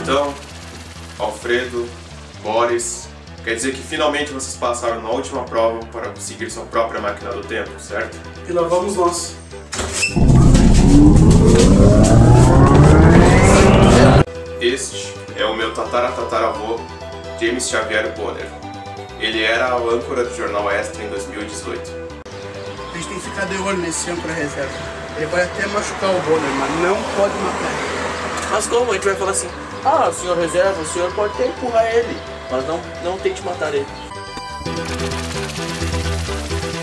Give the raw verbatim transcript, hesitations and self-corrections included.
Então, Alfredo, Boris, quer dizer que finalmente vocês passaram na última prova para conseguir sua própria máquina do tempo, certo? E lá vamos nós. Este é o meu tatara-tataravô, James Xavier Bonner. Ele era o âncora do Jornal Extra em dois mil e dezoito. A gente tem que ficar de olho nesse âncora reserva. Ele vai até machucar o Bonner, mas não pode matar ele. Mas como? A gente vai falar assim, ah, senhor reserva, o senhor pode até empurrar ele, mas não, não tente matar ele.